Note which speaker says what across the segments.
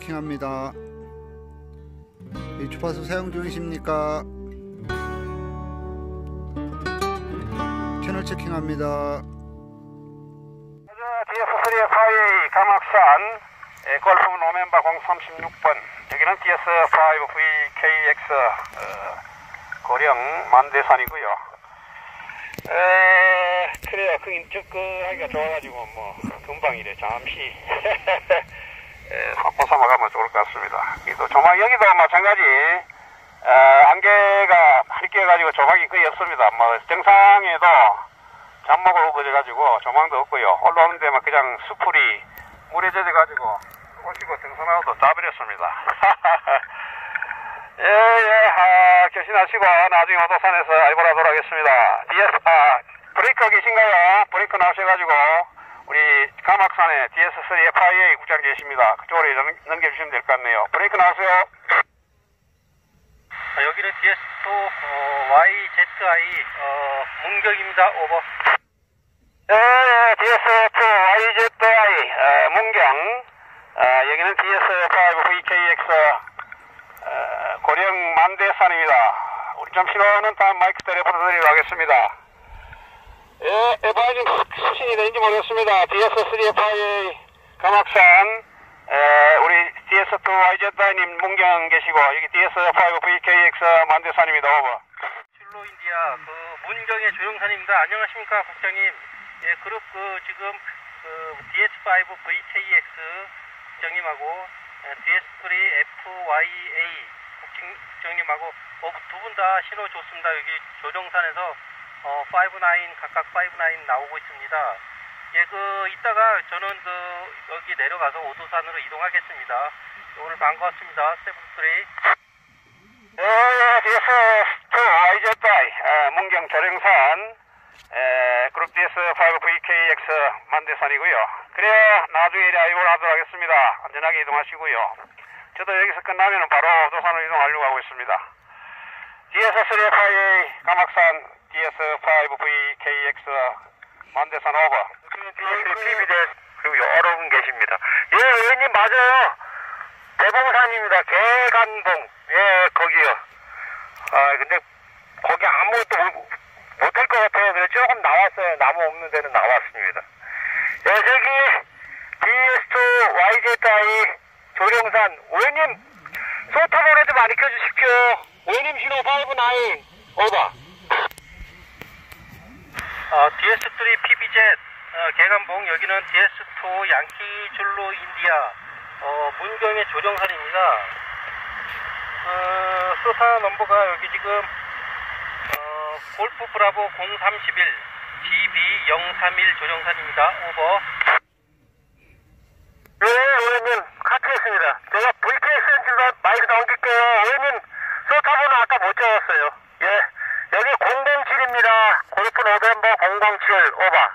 Speaker 1: 체킹합니다. 주파수 사용 중이십니까? 채널 체킹합니다.
Speaker 2: DS3FIA 감악산 골프 노멤버 036번, 여기는 DS5VKX 고령 만대산이고요. 그래요. 하기가 좋아가지고 뭐 금방 이래 잠시 삽고 삼아가면 좋을 것 같습니다. 조막 여기도 마찬가지 안개가 많이 껴가지고 조막이 거의 없습니다. 뭐 정상에도 잠목을 우거져가지고 조망도 없고요. 올라오는 데만 그냥 수풀이 물에 젖어가지고 오시고 등산하고도 잡으렸습니다. 결심하시고 나중에 오도산에서 알보라도록 하겠습니다. 브레이크 계신가요? 브레이크 나오셔가지고 우리 감악산에 DS3FIA 국장 계십니다. 그쪽으로 넘겨주시면 될 것 같네요. 브레이크 나오세요.
Speaker 3: 여기는 DS2YZI 문경입니다. 오버.
Speaker 2: DS2YZI 문경. 여기는 DS5VKX 고령 만대산입니다. 우리 좀 신호는 다음 마이크 텔레폰으로 드리도록 하겠습니다. FI 수신이 되는지 모르겠습니다. DS3FI 감악산 우리 DS2YZI님 문경 계시고 여기 DS5VKX 만대산입니다. 오버.
Speaker 3: 출로 인디아 문경의 조영산입니다. 안녕하십니까 국장님. 예, 그룹 지금 DS5VKX 국장님하고 DS3FYA 국장님하고 두 분 다 신호 좋습니다. 여기 조정산에서 59 각각 59 나오고 있습니다. 예, 이따가 저는 여기 내려가서 오도산으로 이동하겠습니다. 오늘 반갑습니다. 세븐3.
Speaker 2: DS2YZI 문경 조령산 그룹 DS5VKX 만대산이고요. 그래야 나중에 아이볼 하도록 하겠습니다. 안전하게 이동하시고요. 저도 여기서 끝나면 바로 오도산으로 이동하려고 하고 있습니다. DS3FIA 감악산 DS5VKX 만대산 오버.
Speaker 3: DS3PZ 그리고 여러 분 계십니다. 예, 의원님 맞아요. 대봉산입니다. 개간봉. 예, 거기요. 근데 거기 아무것도 못할 것 같아요. 그래서 조금 나왔어요. 나무 없는 데는 나왔습니다. 예, 저기 DS2YZI 조령산 의원님 소타번호 좀 많이 켜주십시오. 의원님 신호 59 오버. DS3 PBZ 개간봉. 여기는 DS2 양키 줄로 인디아 문경의 조정산입니다. 소타 넘버가 여기 지금 골프 브라보 031 GB031 조정산입니다. 오버. 네, 의원님 카트했습니다. 제가 VKXNG로 마이크 넘길게요. 의원님 소타번호 아까 못 적었어요. 예, 여기 007입니다. 골프 노벤버 007 오버.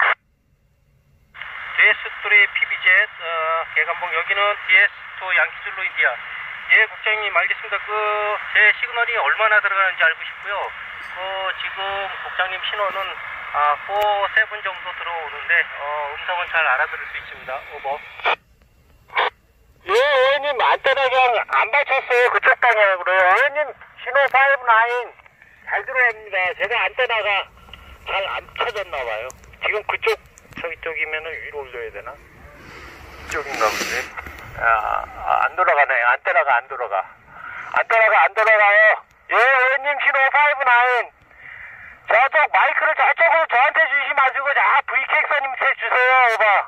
Speaker 3: DS3 PBZ 개간봉. 여기는 DS2 양키줄로 인디아. 예, 국장님 알겠습니다. 제 시그널이 얼마나 들어가는지 알고 싶고요. 지금 국장님 신호는 4, 7 정도 들어오는데 음성은 잘 알아들을 수 있습니다. 오버. 예, 의원님 안테나가 안 받쳤어요. 그쪽 방향으로요. 의원님 신호 59 잘 들어야 합니다. 제가 안테나가 잘 안 쳐졌나봐요. 지금 쪽이면은 위로 올려야 되나? 이쪽인가 보지. 안 돌아가네. 안테나가 안 돌아가. 안테나가 안 돌아가요. 예, 의원님 신호 59. 저쪽 마이크를 저쪽으로 저한테 주시지 마시고 VKX님한테 주세요. 오바.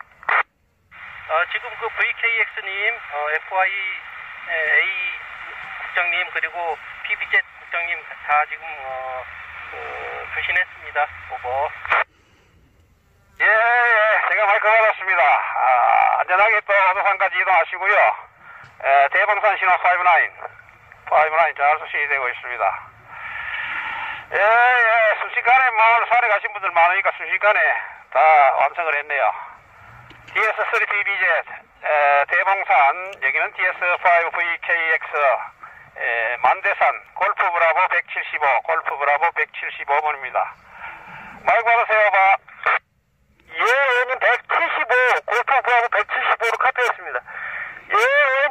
Speaker 3: 지금 VKX님, FIA 국장님 그리고 PBZ 국장님 다 지금 교신했습니다. 오버.
Speaker 2: 예, 제가 마이크 받았습니다. 안전하게 또 오도산까지 이동하시고요. 대봉산 신호 59 잘 수신이 되고 있습니다. 예, 순식간에 산에 가신 분들 많으니까 순식간에 다 완성을 했네요. DS3PBZ 대봉산, 여기는 DS5VKX 만대산 골프 브라보 175 골프 브라보 175번입니다. 마이크 받으세요. 봐. 예, 의원님 175 골프 브라보 175로 카피했습니다. 예,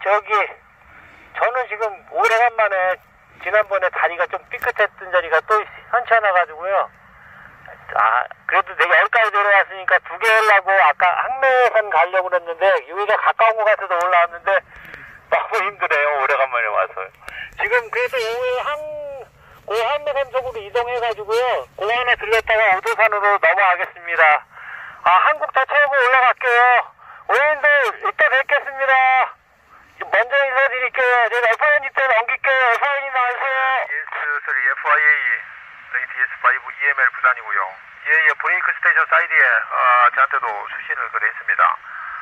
Speaker 3: 저는 지금 오래간만에 지난번에 다리가 좀 삐끗했던 자리가 또 현치 않아가지고요. 그래도 내가 여기까지 내려왔으니까 2개 하려고 아까 항매산 가려고 그랬는데 여기가 가까운 것 같아서 올라왔는데 너무 힘드네요. 오래간만에 와서. 지금 그래도 오후에 항매산 쪽으로 이동해가지고요. 공항에 들렸다가 오도산으로 넘어가겠습니다. 한국 더 채우고 올라갈게요. 오인들 이따 뵙겠습니다. 먼저 인사드릴게요. 제가 FIN이 때 넘길게요. FIN이 나와주세요.
Speaker 2: DS3 FIA DS5 EML 부산이고요. 예, 브레이크 스테이션 사이드에 저한테도 수신을 거래했습니다.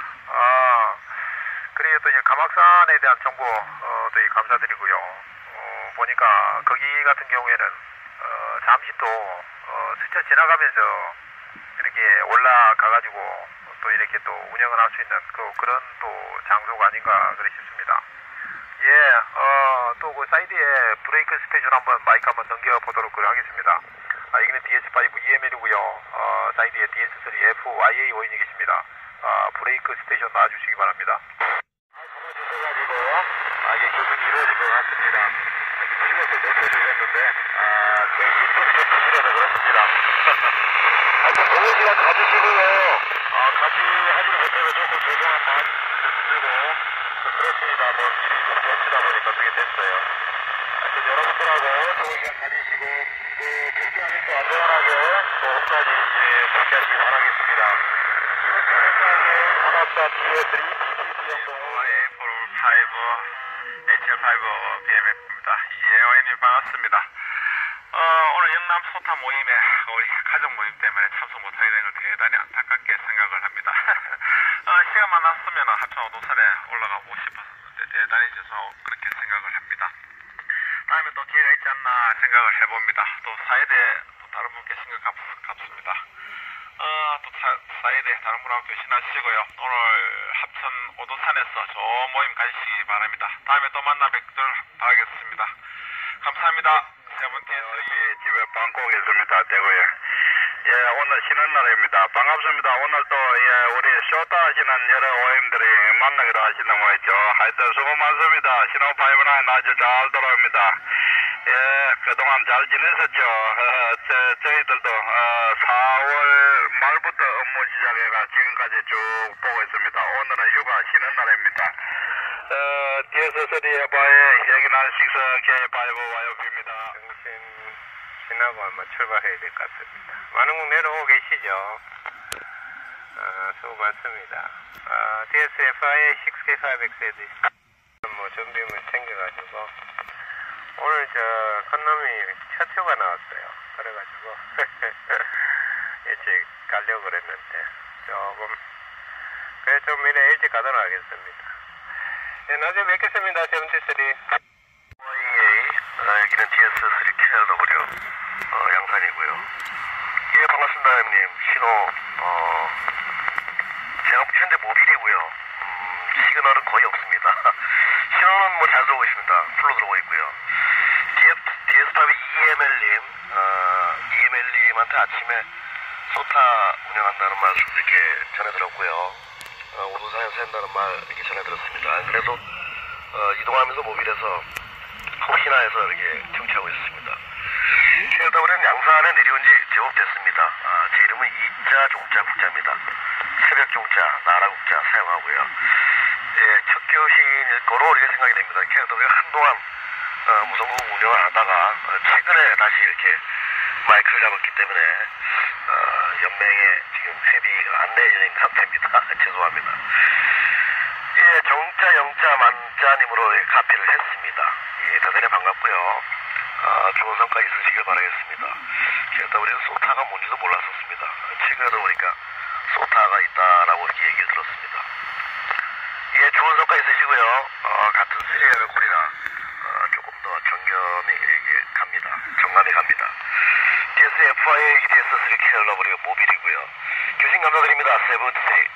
Speaker 2: 그리고 또 이제 가막산에 대한 정보 또 감사드리고요. 보니까 거기 같은 경우에는 잠시 또 스쳐 지나가면서 이렇게 올라가가지고 또 이렇게 또 운영을 할 수 있는 그런 또 장소가 아닌가 그래 싶습니다. 예, 또 그 사이드에 브레이크 스테이션 한번 마이크 한번 넘겨보도록 하겠습니다. 여기는 DS5 EML이고요. 사이드에 DS3 FIA 오인이 계십니다. 브레이크 스테이션 놔주시기 바랍니다. 가만히셔가지고 이게 교통이 이루어진 것 같습니다. 찍어서 내표를 했는데 제 힘들이 좀 부실해서 그렇습니다. 하여튼 좋은 시간 가지시고요. 같이 하지를 못해서 조금 죄송한 마음이 들고 그렇습니다. 뭐 일이 좀 겹치다 보니까 그게 됐어요. 하여튼 여러분들하고 좋은 시간 가지시고 복귀하기 또 안전하게 또 홈까지 복귀하시기 바라겠습니다. 산업사 DS3 HL5 BMF입니다. 오인님 반갑습니다. 오늘 영남 소타 모임에 우리 가족 모임 때문에 참석 못하게 된 걸 대단히 안타깝게 생각을 합니다. 시간만 났으면 합천 오도산에 올라가고 싶었는데 대단히 죄송하고 그렇게 생각을 합니다. 다음에 또 기회가 있지 않나 생각을 해봅니다. 또 사이드에 또 다른 분 계신 것 같습니다. 또 사이드에 다른 분하고 교신하시고요. 오늘 합천 오도산에서 좋은 모임 가지시기 바랍니다. 다음에 또 만나 뵙도록 하겠습니다. 감사합니다. 세 분께 집에 방콕에서입니다. 대구에. 예, 오늘 쉬는 날입니다. 반갑습니다. 오늘 또 우리 쇼타 하시는 여러 오임들이 만나기로 하시는 거였죠. 하여튼 수고 많습니다. 신호5는 아주 잘 돌아옵니다. 예, 그동안 잘 지냈었죠. 저희들도 4월 말부터 업무 시작해가 지금까지 쭉 보고 있습니다. 오늘은 휴가 쉬는 날입니다. DS3 해봐에 여기는 6K5 YOP입니다.
Speaker 3: 정신 지나고 아마 출발해야 될 것 같습니다. 만흥국 내려오고 계시죠? 수고 많습니다. DSFI의 6K5X에도 뭐 준비물 챙겨가지고 오늘 컨놈이 첫 휴가 나왔어요. 그래가지고 일찍 가려고 그랬는데 그래 좀 일찍 가도록 하겠습니다. 네, 나중에 뵙겠습니다. 세븐티쓰리.
Speaker 2: 여기는 DS3 KLW 양산이고요. 예, 반갑습니다, 형님. 신호 제가 현재 모빌이고요. 시그널은 거의 없습니다. 신호는 뭐 잘 들어오고 있습니다. 풀로 들어오고 있고요. DS5 EML님한테 아침에 소타 운영한다는 말 이렇게 전해 들었고요. 오도산에서 한다는 말 이렇게 전해 들었습니다. 그래서 이동하면서 모빌에서 혹시나 해서 이렇게 정치하고 있습니다. KLW는 양산에 내려온 지 제법 됐습니다. 제 이름은 이자 종자 국자입니다. 새벽 종자, 나라 국자 사용하고요. 예, 첫 교신일 거로 이렇게 생각이 됩니다. KLW가 한동안 무선국 운영을 하다가 최근에 다시 이렇게 마이크를 잡았기 때문에 연맹에 지금 회비가 안 내려진 상태입니다. 죄송합니다. 예, 정자, 영자, 만자님으로 카피를 했습니다. 예, 대단히 반갑고요. 좋은 성과 있으시길 바라겠습니다. KLW는 소타가 뭔지도 몰랐었습니다. 최근에 들어보니까 소타가 있다라고 이렇게 얘기를 들었습니다. 예, 좋은 성과 있으시고요. 같은 세계가 콜이라 조금 더 정감이 갑니다. DS FIA DS3 KLW 모빌이고요. 교신 감사드립니다. 세븐3.